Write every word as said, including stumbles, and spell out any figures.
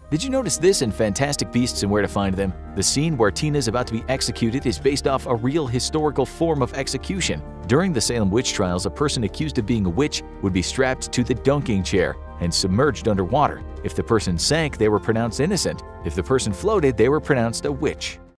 Did you notice this in Fantastic Beasts and Where to Find Them? The scene where Tina is about to be executed is based off a real historical form of execution. During the Salem witch trials, a person accused of being a witch would be strapped to the dunking chair and submerged underwater. If the person sank, they were pronounced innocent. If the person floated, they were pronounced a witch.